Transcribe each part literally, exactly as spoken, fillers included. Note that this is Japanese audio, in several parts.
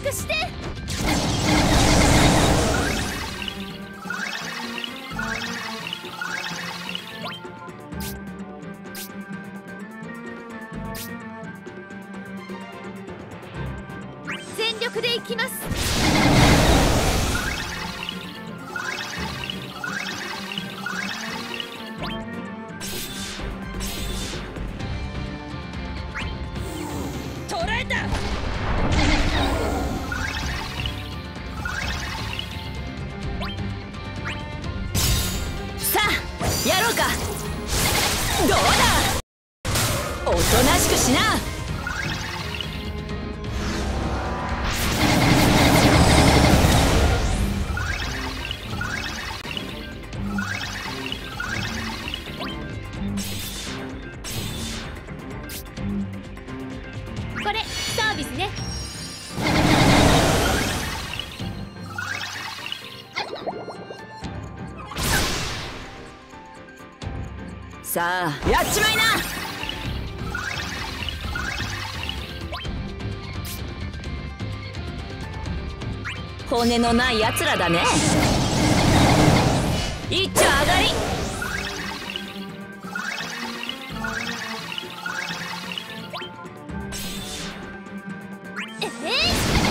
くして。全力でいきます。捕らえた。さあやろうか。どうだ、おとなしくしな。これサービスね。さあやっちまいな。骨のないやつらだね。一丁上がり。ええ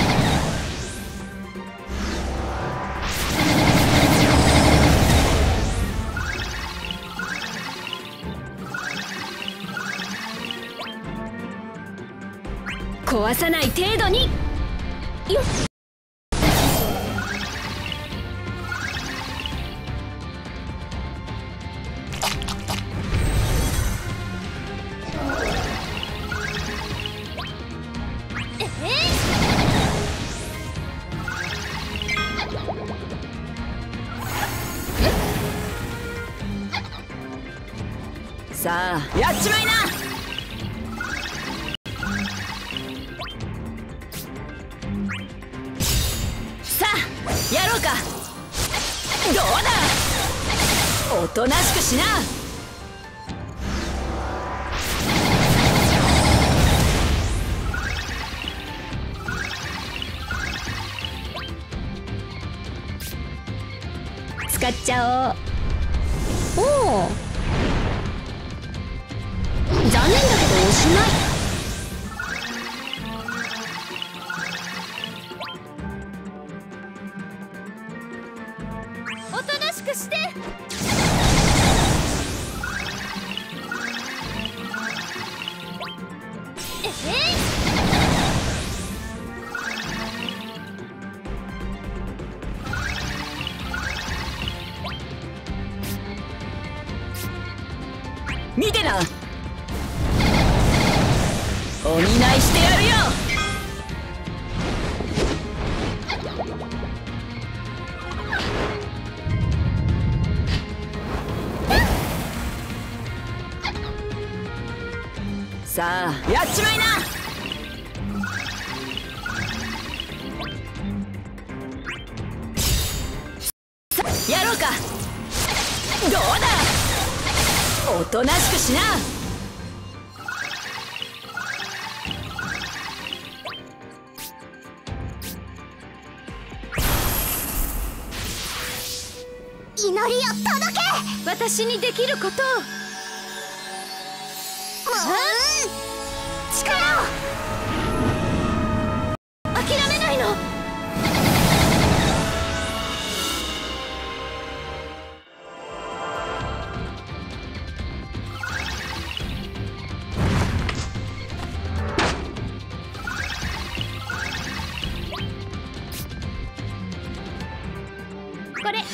壊さない程度によっ。さあやっちまいな。さあやろうか。どうだ、おとなしくしな。使っちゃおう。おお、残念だけどおしまい。おとなしくして。ええ見てな、お見舞いしてやるよ。さあやっちまいな。さあやろうか。どうだ、おとなしくしな。祈りを届け。私にできることを。力を諦めないの。これ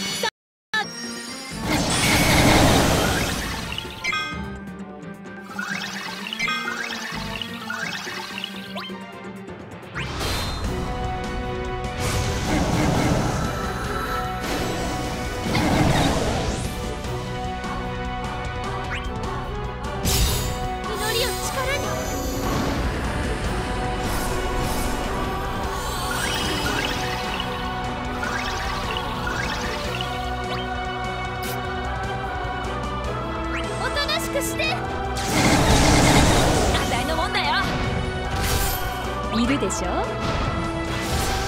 くして。あたいのもんだよ。いるでしょ。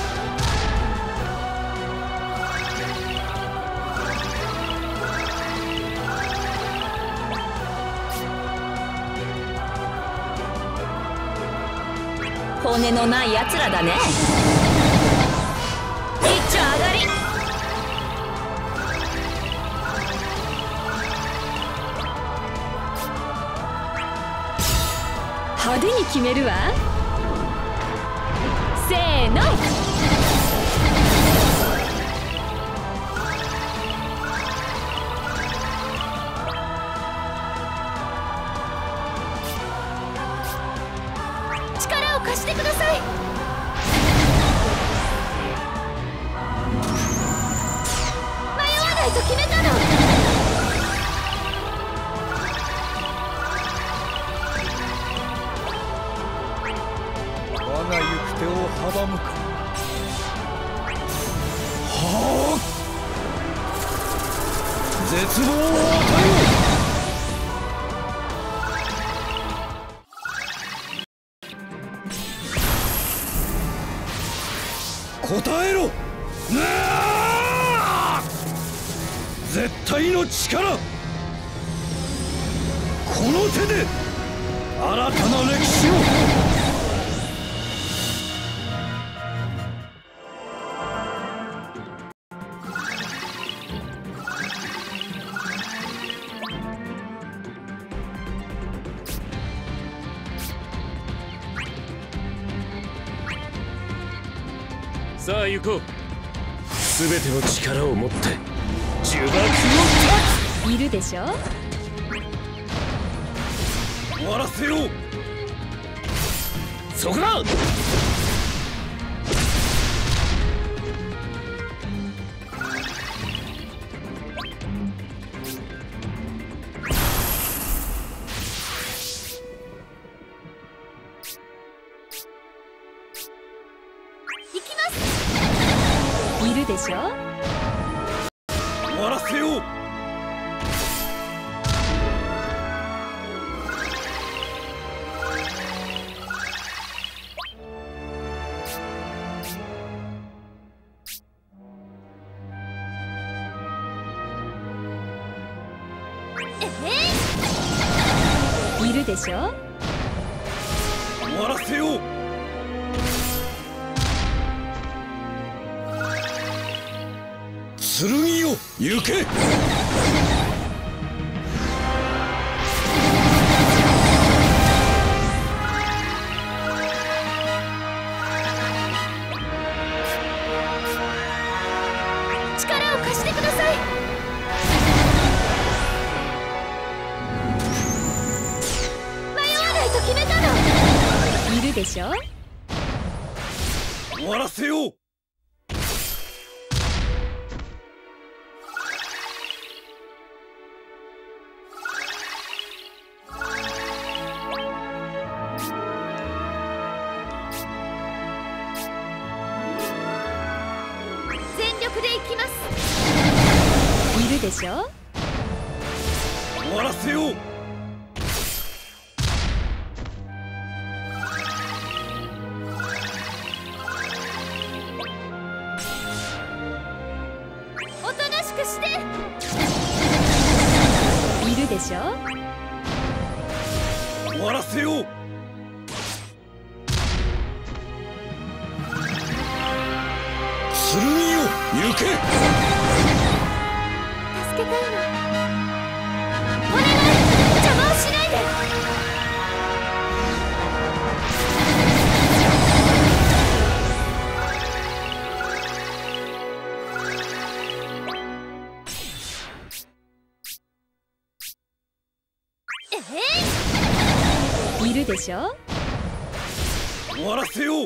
骨のないやつらだね。一丁上がり。派手に決めるわ。せーの。力を貸してください。迷わないと決めたの。 我が行く手を阻むか。はあ、絶望を与えよう。答えろ。絶対の力。この手で新たな歴史を。 さあ行こう。全ての力を持って呪縛を断つ。 いるでしょ。 終わらせよう。 そこだ。 いるでしょ。 終わらせよう。 いるでしょ。 終わらせよう。剣よ行け。 力を貸してください。迷わないと決めたの。いるでしょ。 終わらせよう。 全力で行きます。いるでしょ。 終わらせよう。 おとなしくして。いるでしょ。 終わらせよう。剣よ行け。 助けたいの。お願い、邪魔をしないで。ええ、いるでしょ。 終わらせよう。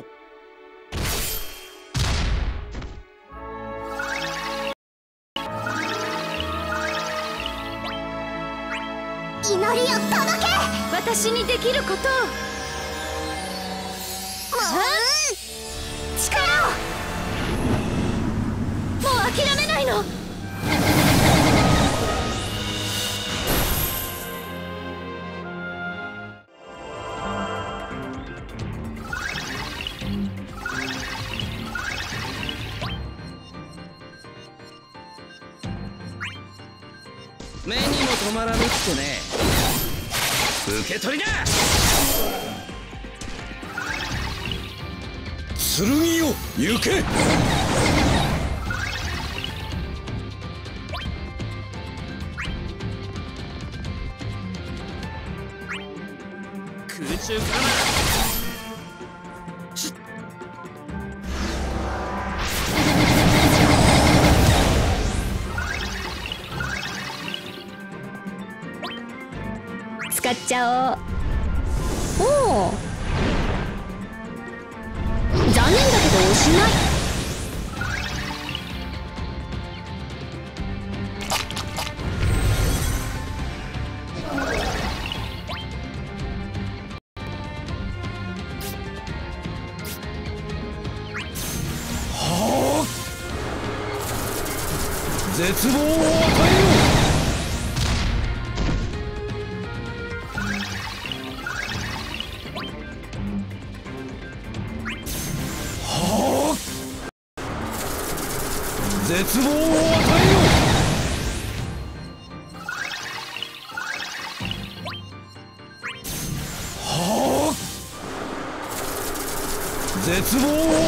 祈りを届け。私にできることを。力を。もう諦めないの。 目にも止まらぬってね。受け取りな。 剣よ行け。 空中から使っちゃおう。おお、残念だけどおしまい。 はあ、絶望を与えよう。絶望を与えよう。はあ、絶望を与えよ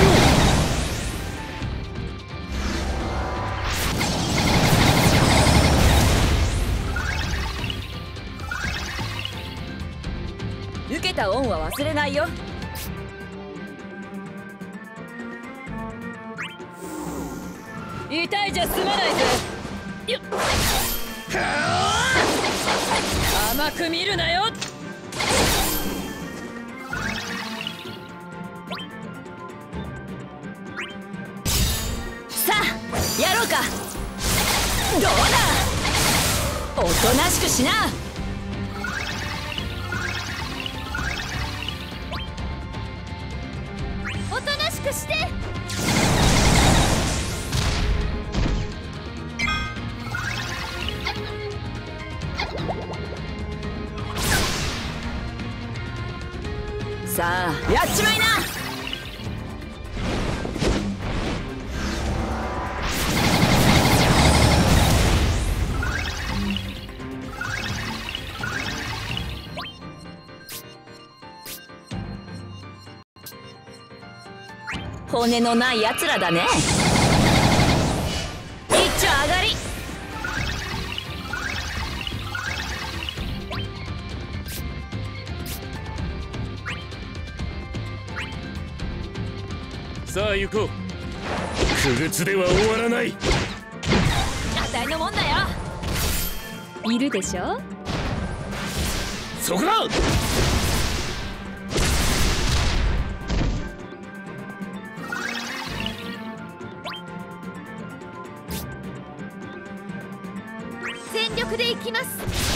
受けた恩は忘れないよ。痛いじゃ済まないぜ。よっ、甘く見るなよ。さあやろうか。どうだ、おとなしくしな。おとなしくして。さあやっちまいな。骨のないやつらだね。一丁上がり。 さあ行こう。不屈では終わらない。 あたいのもんだよ。いるでしょ。 そこだ。 全力で行きます。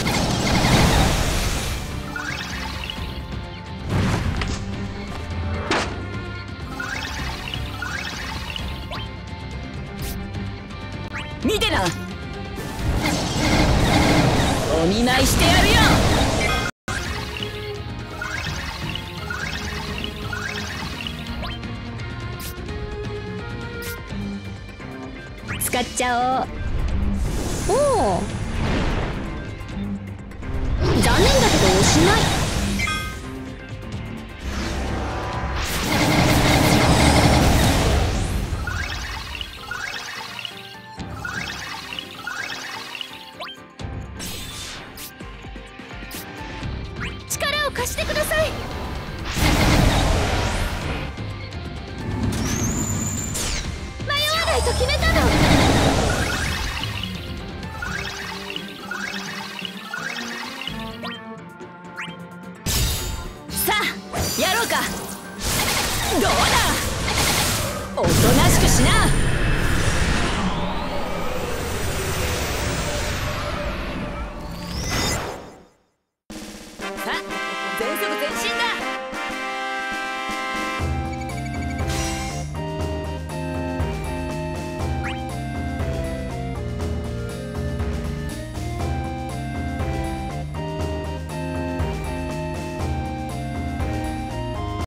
見てな、お見舞いしてやるよ。使っちゃおう。おお、残念だけどおしまい。力を貸してください。迷わないと決めたの。さあやろうか。どうだ、おとなしくしな。